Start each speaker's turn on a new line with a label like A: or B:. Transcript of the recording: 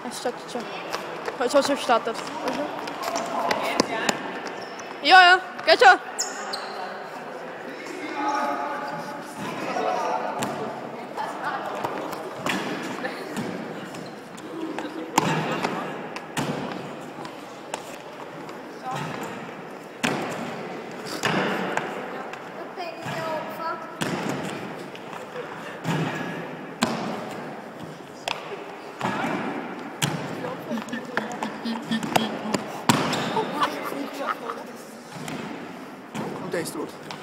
A: Es startet schon. Ich habe schon gestartet. Ja, ja, geht schon.
B: Und der ist tot.